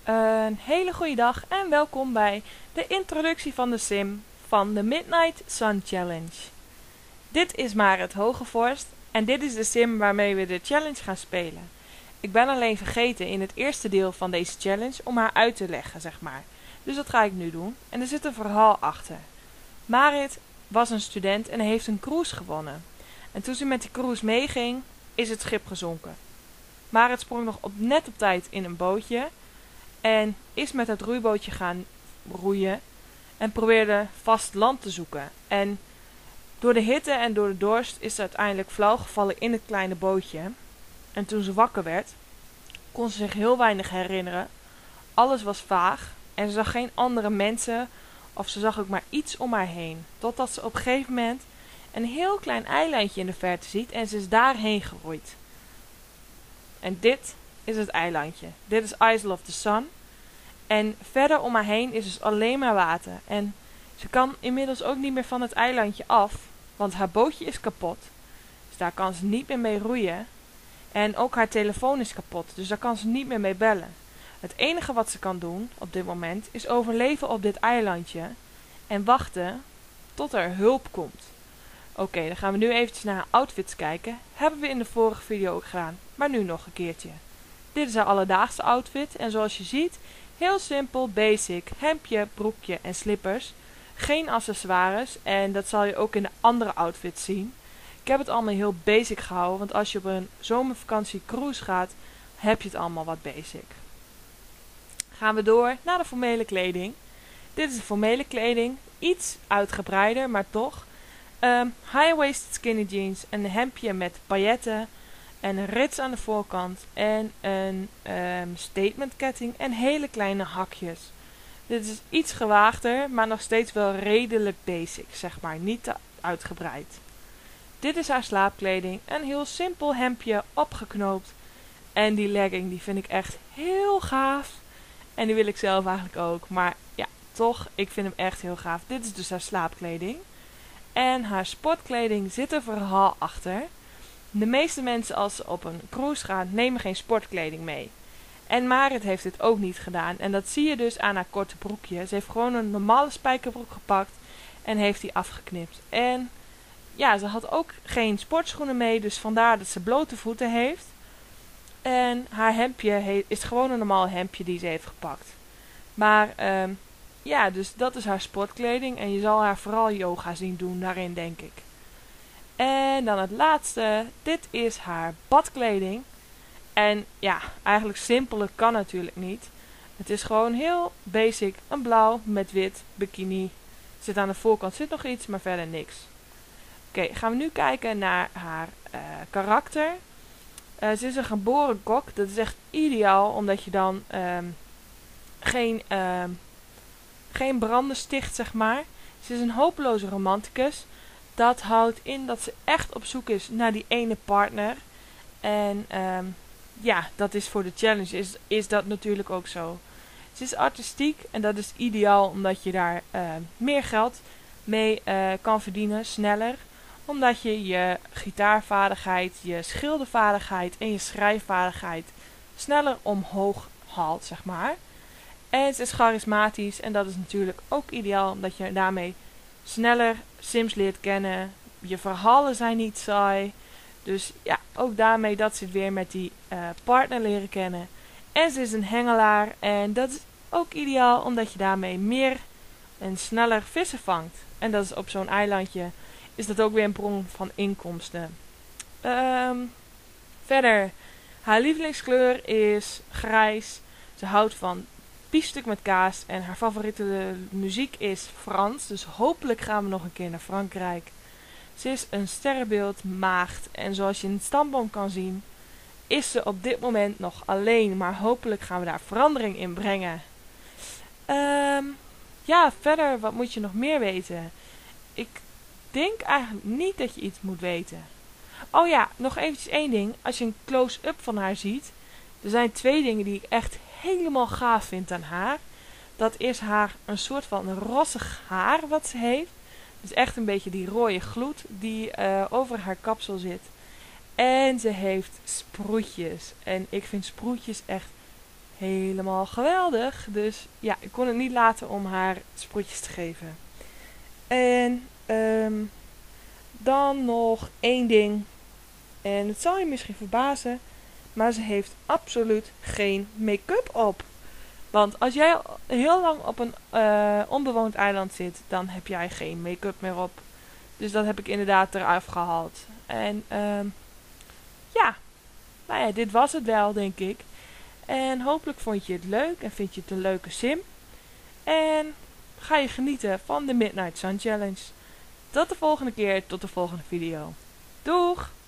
Een hele goede dag en welkom bij de introductie van de sim van de Midnight Sun Challenge. Dit is Marit Hogevorst en dit is de sim waarmee we de challenge gaan spelen. Ik ben alleen vergeten in het eerste deel van deze challenge om haar uit te leggen, zeg maar. Dus dat ga ik nu doen en er zit een verhaal achter. Marit was een student en heeft een cruise gewonnen. En toen ze met die cruise meeging, is het schip gezonken. Marit sprong nog net op tijd in een bootje en is met het roeibootje gaan roeien en probeerde vast land te zoeken. En door de hitte en door de dorst is ze uiteindelijk flauw gevallen in het kleine bootje. En toen ze wakker werd, kon ze zich heel weinig herinneren. Alles was vaag en ze zag geen andere mensen of ze zag ook maar iets om haar heen. Totdat ze op een gegeven moment een heel klein eilandje in de verte ziet en ze is daarheen geroeid. En dit is het eilandje. Dit is Isle of the Sun. En verder om haar heen is dus alleen maar water. En ze kan inmiddels ook niet meer van het eilandje af, want haar bootje is kapot. Dus daar kan ze niet meer mee roeien. En ook haar telefoon is kapot, dus daar kan ze niet meer mee bellen. Het enige wat ze kan doen op dit moment is overleven op dit eilandje en wachten tot er hulp komt. Oké, dan gaan we nu eventjes naar haar outfits kijken. Hebben we in de vorige video ook gedaan, maar nu nog een keertje. Dit is haar alledaagse outfit en zoals je ziet, heel simpel, basic, hemdje, broekje en slippers. Geen accessoires en dat zal je ook in de andere outfits zien. Ik heb het allemaal heel basic gehouden, want als je op een zomervakantie cruise gaat, heb je het allemaal wat basic. Gaan we door naar de formele kleding. Dit is de formele kleding, iets uitgebreider, maar toch. High-waisted skinny jeans, een hemdje met pailletten en een rits aan de voorkant en een statement ketting en hele kleine hakjes. Dit is iets gewaagder, maar nog steeds wel redelijk basic, zeg maar, niet te uitgebreid. Dit is haar slaapkleding, een heel simpel hemdje opgeknoopt en die legging die vind ik echt heel gaaf en die wil ik zelf eigenlijk ook, maar ja, toch, ik vind hem echt heel gaaf. Dit is dus haar slaapkleding en haar sportkleding zit er verhaal achter. De meeste mensen als ze op een cruise gaan nemen geen sportkleding mee. En Marit heeft dit ook niet gedaan. En dat zie je dus aan haar korte broekje. Ze heeft gewoon een normale spijkerbroek gepakt en heeft die afgeknipt. En ja, ze had ook geen sportschoenen mee, dus vandaar dat ze blote voeten heeft. En haar hemdje is gewoon een normaal hemdje die ze heeft gepakt. Maar ja, dus dat is haar sportkleding en je zal haar vooral yoga zien doen daarin, denk ik. En dan het laatste, dit is haar badkleding. En ja, eigenlijk simpeler kan natuurlijk niet. Het is gewoon heel basic, een blauw met wit bikini. Zit aan de voorkant zit nog iets, maar verder niks. Oké, gaan we nu kijken naar haar karakter. Ze is een geboren kok, dat is echt ideaal, omdat je dan geen branden sticht, zeg maar. Ze is een hopeloze romanticus. Dat houdt in dat ze echt op zoek is naar die ene partner. En ja, dat is voor de challenge is dat natuurlijk ook zo. Ze is artistiek en dat is ideaal omdat je daar meer geld mee kan verdienen, sneller. Omdat je je gitaarvaardigheid, je schildervaardigheid en je schrijfvaardigheid sneller omhoog haalt, zeg maar. En ze is charismatisch en dat is natuurlijk ook ideaal omdat je daarmee sneller Sims leert kennen. Je verhalen zijn niet saai. Dus ja, ook daarmee dat zit weer met die partner leren kennen. En ze is een hengelaar en dat is ook ideaal omdat je daarmee meer en sneller vissen vangt. En dat is op zo'n eilandje is dat ook weer een bron van inkomsten. Verder, haar lievelingskleur is grijs. Ze houdt van biefstuk met kaas en haar favoriete muziek is Frans. Dus hopelijk gaan we nog een keer naar Frankrijk. Ze is een sterrenbeeld maagd en zoals je in het stamboom kan zien, is ze op dit moment nog alleen. Maar hopelijk gaan we daar verandering in brengen. Ja, verder, wat moet je nog meer weten? Ik denk eigenlijk niet dat je iets moet weten. Oh ja, nog eventjes één ding. Als je een close-up van haar ziet, er zijn twee dingen die ik echt helemaal gaaf vind aan haar. Dat is haar een soort van rossig haar wat ze heeft. Dus echt een beetje die rode gloed die over haar kapsel zit. En ze heeft sproetjes. En ik vind sproetjes echt helemaal geweldig. Dus ja, ik kon het niet laten om haar sproetjes te geven. En dan nog één ding. En het zal je misschien verbazen, maar ze heeft absoluut geen make-up op. Want als jij heel lang op een onbewoond eiland zit, dan heb jij geen make-up meer op. Dus dat heb ik inderdaad eraf gehaald. En ja, nou ja, dit was het wel, denk ik. En hopelijk vond je het leuk en vind je het een leuke sim. En ga je genieten van de Midnight Sun Challenge. Tot de volgende keer, tot de volgende video. Doeg!